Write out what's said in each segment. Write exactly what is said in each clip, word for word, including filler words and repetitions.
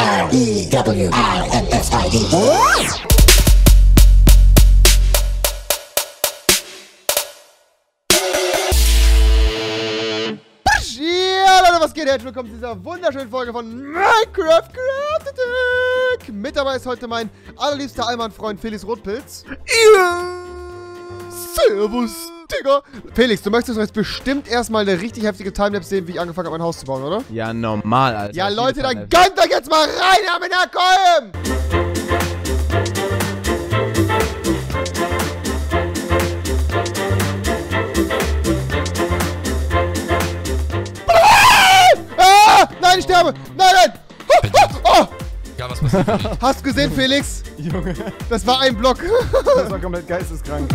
R E W I N S I D. Ja, Leute, was geht? Herzlich willkommen zu dieser wunderschönen Folge von Minecraft Craft Attack. Mit dabei ist heute mein allerliebster Allmann-Freund Felix Rotpilz. Ja. Servus, Digga. Felix, du möchtest jetzt bestimmt erstmal eine richtig heftige Timelapse sehen, wie ich angefangen habe, mein Haus zu bauen, oder? Ja, normal, Alter. Ja, Leute, dann gönnt euch jetzt mal rein, Amenakolm! Ah! Nein, ich sterbe! Nein, nein! Oh! Ja, was passiert? Hast du gesehen, Felix? Junge, Das war ein Block. das war komplett geisteskrank.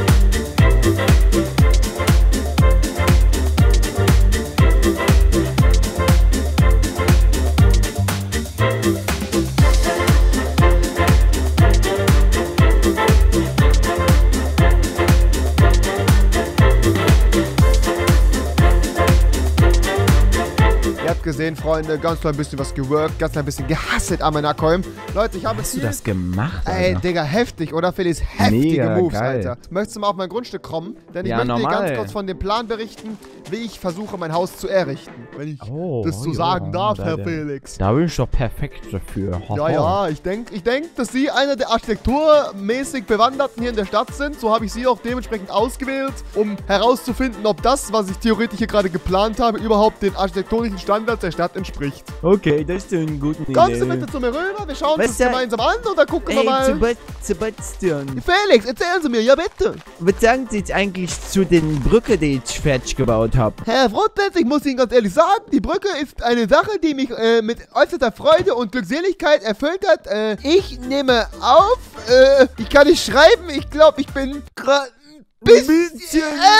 Ihr habt gesehen, Freunde, ganz klein bisschen was geworkt, ganz klein bisschen gehasselt am Anakolm. Leute, ich habe Hast viel... du das gemacht, Alter? Ey, Digga, heftig, oder Felix? Heftige Mega Moves, geil. Alter. Möchtest du mal auf mein Grundstück kommen? Denn ich Ja, möchte normal. dir ganz kurz von dem Plan berichten, wie ich versuche, mein Haus zu errichten. Wenn ich Oh, das so ja, sagen darf, da- Herr da- Felix. Da bin ich doch perfekt dafür. Ja, ja, ich denke, ich denk, dass Sie einer der architekturmäßig Bewanderten hier in der Stadt sind. So habe ich Sie auch dementsprechend ausgewählt, um herauszufinden, ob das, was ich theoretisch hier gerade geplant habe, überhaupt den architektonischen Standards der Stadt entspricht. Okay, das ist eine gute Idee. Kommst du bitte zu mir rüber? Wir schauen uns Was das da- gemeinsam an und dann gucken wir Ey, mal. Seb- Sebastian, Felix, erzählen Sie mir, ja bitte. was sagen Sie jetzt eigentlich zu den Brücke, die ich fertig gebaut habe? Herr Frontplatz, ich muss Ihnen ganz ehrlich sagen, die Brücke ist eine Sache, die mich äh, mit äußerster Freude und Glückseligkeit erfüllt hat. Äh, ich nehme auf, äh, ich kann nicht schreiben, ich glaube, ich bin gerade bisschen...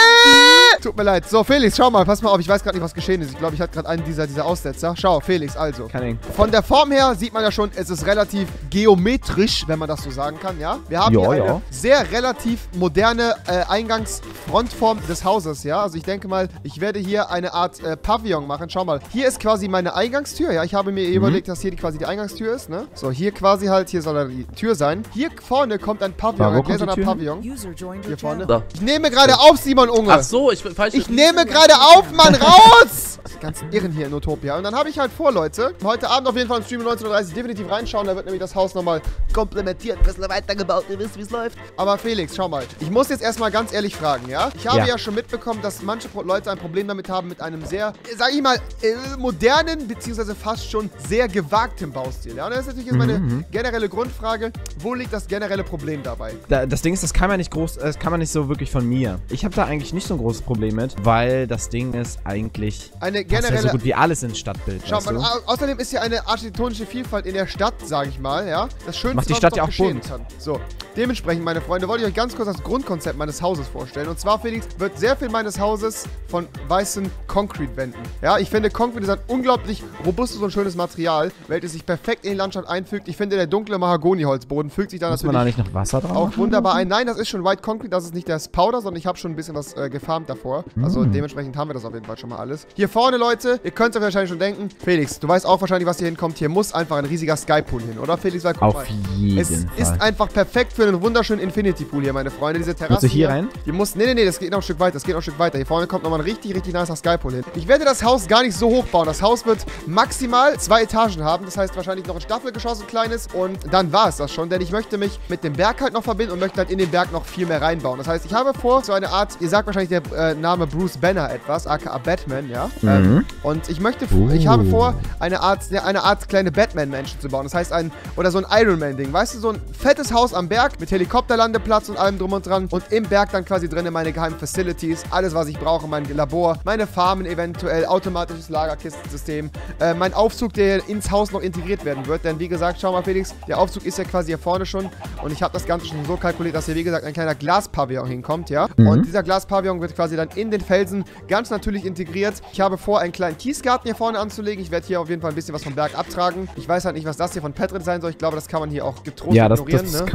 Äh, tut mir leid. So, Felix, schau mal, pass mal auf, ich weiß gerade nicht, was geschehen ist. Ich glaube, ich hatte gerade einen dieser, dieser Aussetzer. Schau, Felix, also. Kann ich. Von der Form her sieht man ja schon, es ist relativ geometrisch, wenn man das so sagen kann, ja? Wir haben Ja, hier eine ja. sehr relativ moderne äh, Eingangsfrontform des Hauses, ja? Also ich denke mal, ich werde hier eine Art äh, Pavillon machen. Schau mal, hier ist quasi meine Eingangstür, ja? Ich habe mir Mhm. überlegt, dass hier die, quasi die Eingangstür ist, ne? So, hier quasi halt, hier soll die Tür sein. Hier vorne kommt ein Pavillon, Ah, wo ein kommt die gläserner Tür? Pavillon. User joined Hier your vorne. channel. Ich nehme gerade auf, Simon Unge. Ach so, ich bin falsch. Ich nehme gerade auf, Mann, raus! Die ganzen Irren hier in Utopia. Und dann habe ich halt vor, Leute, heute Abend auf jeden Fall im Stream um neunzehn Uhr dreißig definitiv reinschauen. Da wird nämlich das Haus nochmal komplementiert, ein bisschen weitergebaut. Ihr wisst, wie es läuft. Aber Felix, schau mal. Ich muss jetzt erstmal ganz ehrlich fragen, ja? Ich habe ja, Ja. schon mitbekommen, dass manche Pro- Leute ein Problem damit haben, mit einem sehr, sag ich mal, äh, modernen, beziehungsweise fast schon sehr gewagten Baustil. Ja? Und das ist natürlich jetzt meine Mhm. generelle Grundfrage. Wo liegt das generelle Problem dabei? Da, das Ding ist, das kann man nicht groß, das kann man nicht so wirklich von mir. Ich habe da eigentlich nicht so ein großes Problem mit, weil das Ding ist eigentlich Eine passt ja generelle... so gut wie alles ins Stadtbild. Schau weißt mal, du? au außerdem ist ja eine architektonische Vielfalt in der Stadt, sage ich mal, ja. Das Schönste, Macht die was Stadt doch ja auch geschehen bunt. kann. So, dementsprechend, meine Freunde, wollte ich euch ganz kurz das Grundkonzept meines Hauses vorstellen. Und zwar, Felix, wird sehr viel meines Hauses von weißen Concrete-Wänden. Ja, ich finde, Concrete ist ein unglaublich robustes und schönes Material, welches sich perfekt in die Landschaft einfügt. Ich finde, der dunkle Mahagoni-Holzboden fügt sich da Muss man da natürlich nicht noch Wasser drauf auch machen? wunderbar ein. Nein, das ist schon White Concrete, das ist nicht das Powder, sondern ich habe schon ein bisschen was äh, gefarmt davor. Also Mm. dementsprechend haben wir das auf jeden Fall schon mal alles. Hier vorne, Leute, ihr könnt euch wahrscheinlich schon denken, Felix, du weißt auch wahrscheinlich, was hier hinkommt. Hier muss einfach ein riesiger Skypool hin, oder Felix? Weil, guck Auf mal, jeden es Fall. ist einfach perfekt für einen wunderschönen Infinity Pool hier, meine Freunde. Diese Terrasse Willst du hier rein? Die muss, nee, nee, nee, das geht noch ein Stück weiter, das geht noch ein Stück weiter. Hier vorne kommt nochmal ein richtig, richtig nicer Skypool hin. Ich werde das Haus gar nicht so hoch bauen. Das Haus wird maximal zwei Etagen haben. Das heißt wahrscheinlich noch ein Staffelgeschoss, ein kleines. Und dann war es das schon, denn ich möchte mich mit dem Berg halt noch verbinden und möchte halt in den Berg noch viel mehr reinbauen. Das heißt, ich habe vor, so eine Art, ihr sagt wahrscheinlich der äh, Name Bruce Banner etwas, aka Batman, ja? Mhm. Ähm, und ich möchte, Uh. ich habe vor, eine Art, ja, eine Art kleine Batman-Mansion zu bauen. Das heißt, ein, oder so ein Iron Man-Ding. Weißt du, so ein fettes Haus am Berg mit Helikopterlandeplatz und allem drum und dran. Und im Berg dann quasi drin meine geheimen Facilities. Alles, was ich brauche, mein Labor, meine Farmen eventuell, automatisches Lagerkistensystem. Äh, mein Aufzug, der ins Haus noch integriert werden wird. Denn wie gesagt, schau mal, Felix, der Aufzug ist ja quasi hier vorne schon. Und ich habe das Ganze schon so kalkuliert, dass hier, wie gesagt, ein kleiner Glaspavillon hinkommt, ja. Mhm. Und dieser Glaspavillon wird quasi dann in den Felsen ganz natürlich integriert. Ich habe vor, einen kleinen Kiesgarten hier vorne anzulegen. Ich werde hier auf jeden Fall ein bisschen was vom Berg abtragen. Ich weiß halt nicht, was das hier von Petrit sein soll. Ich glaube, das kann man hier auch getrost Ja, das, ignorieren, das ne? kann man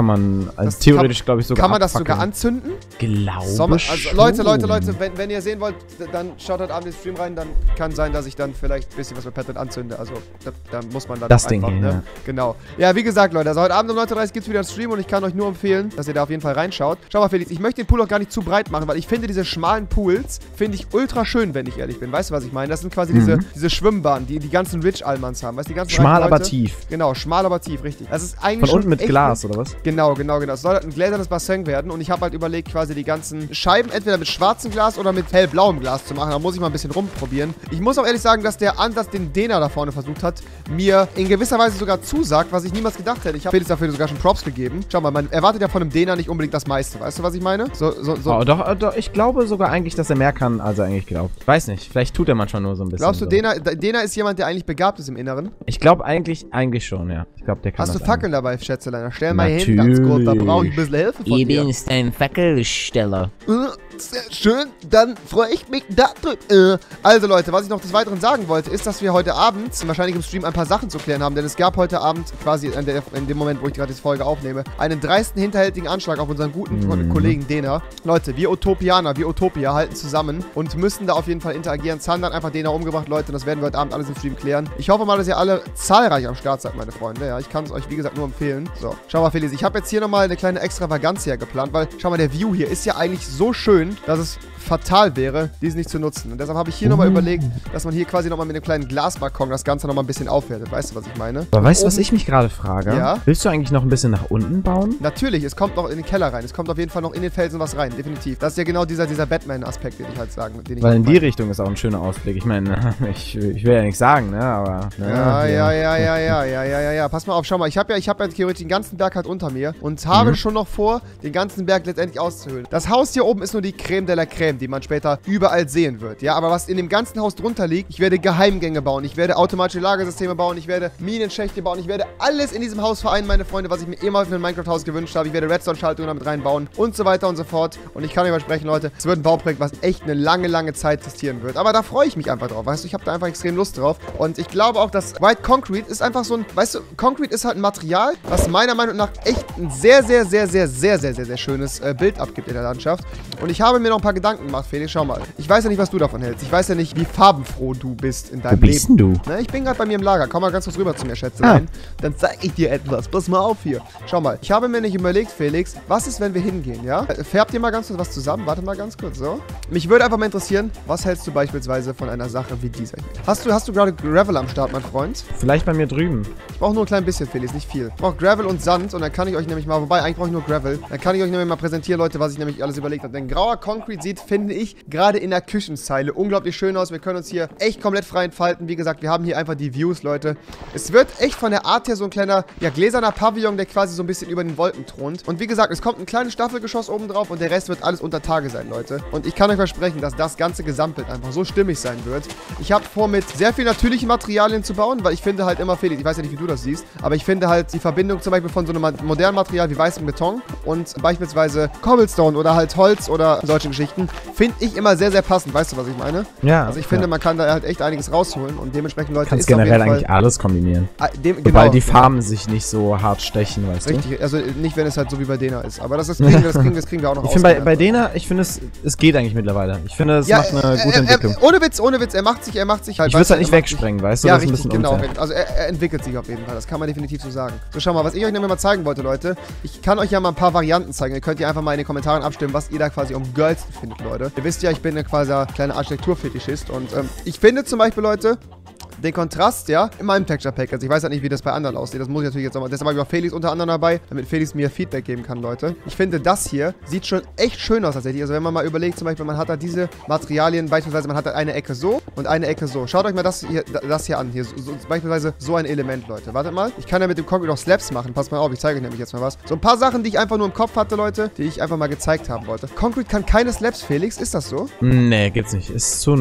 Also Das theoretisch, glaube ich, sogar Kann man das sogar abfackeln. anzünden? Glaube Sommer, also schon. Leute, Leute, Leute, wenn, wenn ihr sehen wollt, dann schaut heute Abend den Stream rein, dann kann sein, dass ich dann vielleicht ein bisschen was mit Patrick anzünde. Also da, da muss man dann Das einfach, Ding hier, ne? ja. Genau. Ja, wie gesagt, Leute, also heute Abend um neun Uhr dreißig gibt es wieder einen Stream und ich kann euch nur empfehlen, dass ihr da auf jeden Fall reinschaut. Schau mal, Felix, ich möchte den Pool auch gar nicht zu breit machen, weil ich finde diese schmalen Pools, finde ich ultra schön, wenn ich ehrlich bin. Weißt du, was ich meine? Das sind quasi Mhm. diese, diese Schwimmbahnen, die die ganzen Rich-Almans haben. Weißt du, die ganzen Schmal, reichen aber Leute? tief. Genau, schmal, aber tief, richtig. Das ist eigentlich Von schon unten mit echt Glas, oder was? Genau, genau, genau. Es soll halt ein gläsernes Bassin werden und ich habe halt überlegt, quasi die ganzen Scheiben entweder mit schwarzem Glas oder mit hellblauem Glas zu machen. Da muss ich mal ein bisschen rumprobieren. Ich muss auch ehrlich sagen, dass der Ansatz, den Dena da vorne versucht hat, mir in gewisser Weise sogar zusagt, was ich niemals gedacht hätte. Ich habe Felix dafür sogar schon Props gegeben. Schau mal, man erwartet ja von einem Dena nicht unbedingt das meiste. Weißt du, was ich meine? So, so, so. Oh, doch, doch, ich glaube sogar eigentlich, dass er mehr kann, als er eigentlich glaubt. Weiß nicht, vielleicht tut er manchmal nur so ein bisschen. Glaubst du, so. Dena, Dena ist jemand, der eigentlich begabt ist im Inneren? Ich glaube eigentlich, eigentlich schon, ja. Ich glaube, der kann Hast du das Fackeln dabei, Schätzelein? Stell mal hin, ganz Natürlich. kurz. Da brauche ich ein bisschen Hilfe von Ich dir. bin ein Fackelsteller. Äh, Sehr schön, dann freue ich mich darüber. Äh, Also Leute, was ich noch des Weiteren sagen wollte, ist, dass wir heute Abend wahrscheinlich im Stream ein paar Sachen zu klären haben, denn es gab heute Abend quasi in, der, in dem Moment, wo ich gerade die Folge aufnehme, einen dreisten, hinterhältigen Anschlag auf unseren guten Mhm. Kollegen Dena. Leute, wir Utopianer, wir Utopia halten zusammen und müssen da auf jeden Fall interagieren. Zahn hat einfach Dena umgebracht, Leute, und das werden wir heute Abend alles im Stream klären. Ich hoffe mal, dass ihr alle zahlreich am Start seid, meine Freunde. Ja, ich kann es euch, wie gesagt, nur empfehlen. So, schau mal, Felix, ich habe jetzt hier nochmal eine kleine Extravaganz hier geplant, weil, schau mal, der View hier ist ja eigentlich so schön, dass es fatal wäre, diesen nicht zu nutzen. Und deshalb habe ich hier nochmal überlegt, dass man hier quasi nochmal mit einem kleinen Glasbalkon das Ganze nochmal ein bisschen aufwertet. Weißt du, was ich meine? Aber weißt du, was Oben- ich mich gerade frage? Ja? Willst du eigentlich noch ein bisschen nach unten bauen? Natürlich, es kommt noch in den Keller rein. Es kommt auf jeden Fall noch in den Felsen was rein, definitiv. Das ist ja genau dieser, dieser Batman-Aspekt, den ich halt sagen, den ich Weil halt in die meine. Richtung ist auch ein schöner Ausblick. Ich meine, ich, ich will ja nichts sagen, ne, aber... Ne, Ja, hier. ja, ja, ja, ja, ja, ja, ja, ja. Pass mal auf, schau mal, ich habe ja, ich habe ja theoretisch den ganzen Berg halt unter mir und habe Mhm. schon noch vor, den ganzen Berg letztendlich auszuhöhlen. Das Haus hier oben ist nur die Creme de la Creme, die man später überall sehen wird. Ja, aber was in dem ganzen Haus drunter liegt, ich werde Geheimgänge bauen, ich werde automatische Lagersysteme bauen, ich werde Minenschächte bauen, ich werde alles in diesem Haus vereinen, meine Freunde, was ich mir immer für ein Minecraft-Haus gewünscht habe. Ich werde Redstone-Schaltungen damit reinbauen und so weiter und so fort. Und ich kann euch versprechen, Leute, es wird ein Bauprojekt, was echt eine lange, lange Zeit existieren wird. Aber da freue ich mich einfach drauf, weißt du, ich habe da einfach extrem Lust drauf. Und ich glaube auch, dass White Concrete ist einfach so ein, weißt du, Concrete ist halt ein Material, was meiner Meinung nach echt ein sehr, sehr, sehr, sehr, sehr, sehr, sehr, sehr schönes äh, Bild abgibt in der Landschaft. Und ich habe mir noch ein paar Gedanken gemacht, Felix, schau mal. Ich weiß ja nicht, was du davon hältst. Ich weiß ja nicht, wie farbenfroh du bist in Wo deinem bist Leben. denn du? Ne, ich bin gerade bei mir im Lager. Komm mal ganz kurz rüber zu mir, Schätzelein. Dann zeig ich dir etwas. Pass mal auf hier. Schau mal, ich habe mir nicht überlegt, Felix, was ist, wenn wir hingehen, ja? Äh, Färbt ihr mal ganz kurz was zusammen? Warte mal ganz kurz, so. Mich würde einfach mal interessieren, was hältst du beispielsweise von einer Sache wie dieser hier? Hast du, hast du gerade Gravel am Start, mein Freund? Vielleicht bei mir drüben. Ich brauche nur ein klein bisschen, Felix, nicht viel. Ich brauche Gravel und Sand und dann kann ich euch nämlich mal, wobei, eigentlich brauche ich nur Gravel. Dann kann ich euch nämlich mal präsentieren, Leute, was ich nämlich alles überlegt habe. Denn grauer Concrete sieht, finde ich, gerade in der Küchenzeile unglaublich schön aus. Wir können uns hier echt komplett frei entfalten. Wie gesagt, wir haben hier einfach die Views, Leute. Es wird echt von der Art her so ein kleiner, ja, gläserner Pavillon, der quasi so ein bisschen über den Wolken thront. Und wie gesagt, es kommt ein kleines Staffelgeschoss oben drauf und der Rest wird alles unter Tage sein, Leute. Und ich kann euch versprechen, dass das ganze Gesamtbild einfach so stimmig sein wird. Ich habe vor, mit sehr viel natürlichen Materialien zu bauen, weil ich finde halt immer, Felix, ich weiß ja nicht, wie du das siehst, aber ich finde halt die Verbindung zum Beispiel von so einem modernen Material wie weißem Beton und beispielsweise Cobblestone oder halt Holz oder solche Geschichten, finde ich immer sehr, sehr passend. Weißt du, was ich meine? Ja. Also ich finde, ja. man kann da halt echt einiges rausholen und dementsprechend, Leute, kannst ist auf generell jeden Fall... eigentlich alles kombinieren. Ah, dem, Wobei genau, die genau. Farben sich nicht so hart stechen, weißt du? Richtig, also nicht, wenn es halt so wie bei Dena ist. Aber das, ist, kriegen, wir, das, kriegen, wir, das kriegen wir auch noch Ich finde bei, aus. bei Dena, ich finde es, es geht eigentlich mittlerweile. Ich finde, es ja, macht eine äh, gute äh, Entwicklung. Äh, ohne Witz, ohne Witz, er macht sich, er macht sich halt... Ich würde es halt weißt nicht du, er macht sich- wegsprengen, weißt du? Ja, Das ist ein richtig, bisschen genau. unfair. Also er, er entwickelt sich auf jeden Fall. Das kann man definitiv so sagen. So, schau mal, was ich euch nämlich mal zeigen wollte, Leute. Ich kann euch ja mal ein paar Varianten zeigen. Ihr könnt ja einfach mal in den Kommentaren abstimmen, was ihr da quasi am geilsten findet, Leute. Ihr wisst ja, ich bin ja quasi ein kleiner Architekturfetischist. Und ähm, ich finde zum Beispiel, Leute, den Kontrast, ja, in meinem Texture Pack. Also ich weiß halt nicht, wie das bei anderen aussieht. Das muss ich natürlich jetzt nochmal. Deshalb habe ich auch Felix unter anderem dabei, damit Felix mir Feedback geben kann, Leute. Ich finde, das hier sieht schon echt schön aus tatsächlich. Also wenn man mal überlegt, zum Beispiel, man hat da diese Materialien, beispielsweise man hat da eine Ecke so und eine Ecke so. Schaut euch mal das hier, das hier an. Hier, so, so, beispielsweise so ein Element, Leute. Wartet mal. Ich kann ja mit dem Concrete auch Slabs machen. Passt mal auf, ich zeige euch nämlich jetzt mal was. So ein paar Sachen, die ich einfach nur im Kopf hatte, Leute, die ich einfach mal gezeigt haben wollte. Concrete kann keine Slabs, Felix. Ist das so? Nee, gibt's nicht. Ist zu neu.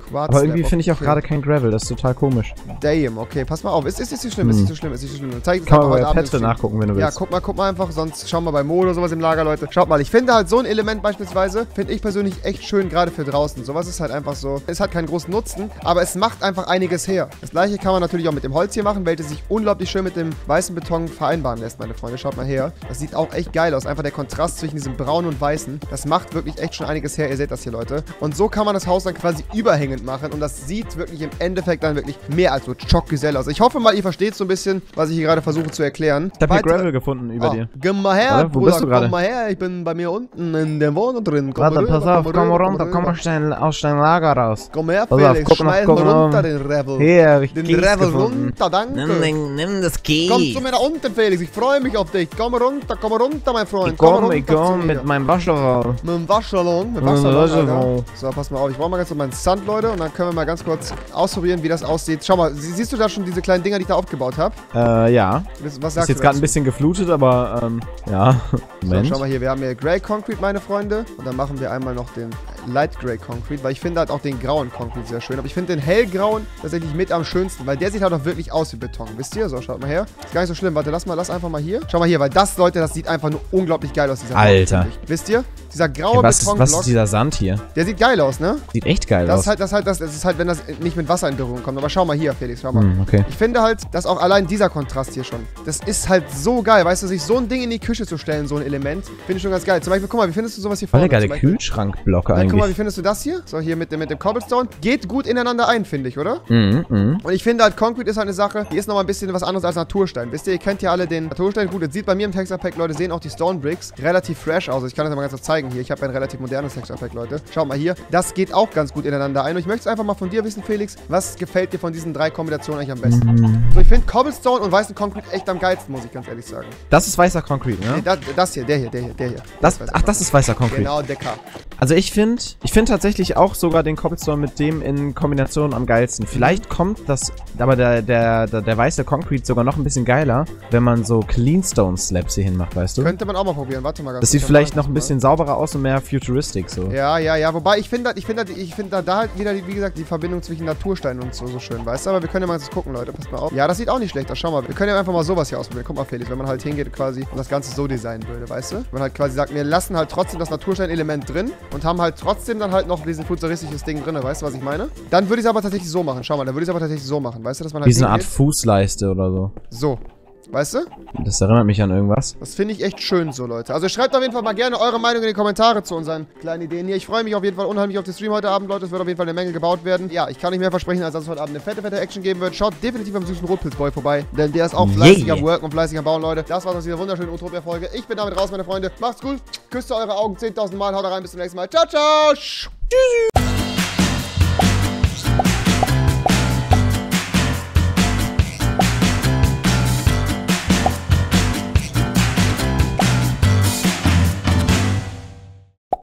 Quarz Aber irgendwie finde ich auch okay. gerade kein Gravel, das ist total komisch. Damn, okay, pass mal auf. Ist, ist, ist nicht schlimm, ist Hm. nicht so schlimm, ist nicht so schlimm. Zeig Kann man heute bei Abend im Petre Stream. nachgucken, wenn du Ja, willst. guck mal, guck mal einfach, sonst schauen wir bei Mo oder sowas im Lager, Leute. Schaut mal, ich finde halt so ein Element beispielsweise, finde ich persönlich echt schön, gerade für draußen. Sowas ist halt einfach so, es hat keinen großen Nutzen, aber es macht einfach einiges her. Das gleiche kann man natürlich auch mit dem Holz hier machen, welches sich unglaublich schön mit dem weißen Beton vereinbaren lässt, meine Freunde. Schaut mal her. Das sieht auch echt geil aus. Einfach der Kontrast zwischen diesem Braun und Weißen. Das macht wirklich echt schon einiges her. Ihr seht das hier, Leute. Und so kann man das Haus dann quasi überhängend machen und das sieht wirklich im Endeffekt dann wirklich mehr als so Chockgesell aus. Ich hoffe mal, ihr versteht so ein bisschen, was ich hier gerade versuche zu erklären. Ich habe hier Weitere- Gravel gefunden über Oh, dir. Komm mal her, Oder? Wo Bruder, bist du gerade? komm mal her. Ich bin bei mir unten in der Wohnung drin. Komm Warte, rüber, pass auf, komm rüber, runter, komm rüber. aus dein, aus deinem Lager raus. Komm her, Pass auf, Felix, guck mal, schmeiß guck mal mal. runter den Revel. Hier, hab ich Den Kies Revel gefunden. runter, danke. Nimm, den, nimm das Key. Komm zu mir nach unten, Felix. Ich freue mich auf dich. Komm runter, komm runter, mein Freund. Ich komm, runter ich zu komm mir. mit meinem Waschsalon. Mit dem Waschsalon. Mit dem Mit dem Waschsalon, Waschsalon. Alter. So, pass mal auf. Ich brauche mal ganz kurz meinen Sand, Leute. Und dann können wir mal ganz kurz ausprobieren, wie das aussieht. Schau mal, sie- siehst du da schon diese kleinen Dinger, die ich da aufgebaut habe? Äh, ja. Was, was Ist sagst jetzt du gerade ein dazu? bisschen geflutet, aber, ähm, ja. So, Moment. schau mal hier, wir haben hier Grey Concrete, meine Freunde. Und dann machen wir einmal noch den Light Grey Concrete, weil ich finde halt auch den grauen Concrete sehr schön. Aber ich finde den hellgrauen tatsächlich mit am schönsten, weil der sieht halt auch wirklich aus wie Beton. Wisst ihr? So, schaut mal her. Ist gar nicht so schlimm. Warte, lass mal, lass einfach mal hier. Schau mal hier, weil das, Leute, das sieht einfach nur unglaublich geil aus, dieser Alter. Block, finde ich. Wisst ihr? Dieser graue Ja, was, ist, Betonblock, was ist dieser Sand hier? der sieht geil aus, ne? Sieht echt geil Das aus. ist halt, das ist halt, das, das ist halt, wenn das nicht mit Wasser in Berührung kommt. Aber schau mal hier, Felix, schau mal. Hm, okay. Ich finde halt, dass auch allein dieser Kontrast hier schon, das ist halt so geil, weißt du, sich so ein Ding in die Küche zu stellen, so ein Element, finde ich schon ganz geil. Zum Beispiel, guck mal, wie findest du sowas hier Voll vorne? der Zum geile Beispiel- Kühlschrankblock Ja, guck mal, wie eigentlich. findest du das hier? So, hier mit dem, mit dem Cobblestone. Geht gut ineinander ein, finde ich, oder? Mhm, mhm. Und ich finde halt, Concrete ist halt eine Sache, die ist nochmal ein bisschen was anderes als Naturstein. Wisst ihr, ihr kennt ja alle den Naturstein. Gut, jetzt sieht bei mir im Texture Pack, Leute, sehen auch die Stone Bricks relativ fresh aus. Ich kann das mal ganz kurz zeigen hier. Ich habe ein relativ modernes Texture Pack, Leute. Schaut mal hier. Das geht auch ganz gut ineinander ein. Und ich möchte es einfach mal von dir wissen, Felix. Was gefällt dir von diesen drei Kombinationen eigentlich am besten? Mhm. So, ich finde Cobblestone und weißen Concrete echt am geilsten, muss ich ganz ehrlich sagen. Das ist weißer Concrete, Nee, ne? das, das hier, der hier, der hier, der hier. Das, weiß ach, ich das ist weißer Concrete. Genau, der K. Also ich finde, ich finde tatsächlich auch sogar den Cobblestone mit dem in Kombination am geilsten. Vielleicht kommt das, aber der, der, der, der weiße Concrete sogar noch ein bisschen geiler, wenn man so Cleanstone Slabs hier hinmacht, weißt du? Könnte man auch mal probieren. Warte mal ganz Das sieht kurz. vielleicht noch Mal. ein bisschen sauberer aus und mehr futuristic so. Ja, ja, ja. Wobei, ich finde halt, ich finde halt, ich finde da, da halt wieder, wie gesagt, die Verbindung zwischen Naturstein und so, so schön, weißt du? Aber wir können ja mal jetzt gucken, Leute. Passt mal auf. Ja, das sieht auch nicht schlecht aus. Schau mal. Wir können ja einfach mal sowas hier ausprobieren. Guck mal, Felix, wenn man halt hingeht quasi und das Ganze so designen würde, weißt du? Wenn man halt quasi sagt, wir lassen halt trotzdem das Naturstein-Element drin und haben halt trotzdem dann halt noch diesen futuristisches Ding drin, weißt du, was ich meine? Dann würde ich es aber tatsächlich so machen. Schau mal, dann würde ich es aber tatsächlich so machen, weißt du, dass man halt Wie so eine Art hingeht. Fußleiste oder so. So. Weißt du? Das erinnert mich an irgendwas. Das finde ich echt schön so, Leute. Also schreibt auf jeden Fall mal gerne eure Meinung in die Kommentare zu unseren kleinen Ideen hier. Ich freue mich auf jeden Fall unheimlich auf den Stream heute Abend, Leute. Es wird auf jeden Fall eine Menge gebaut werden. Ja, ich kann nicht mehr versprechen, als dass es heute Abend eine fette, fette Action geben wird. Schaut definitiv beim süßen Rotpilzboy vorbei, denn der ist auch fleißig Yeah. am Worken und fleißig am Bauen, Leute. Das war's aus dieser wunderschönen Utopia-Folge. Ich bin damit raus, meine Freunde. Macht's gut. Küsst eure Augen zehntausend Mal. Haut rein. Bis zum nächsten Mal. Ciao, ciao. Tschüssi.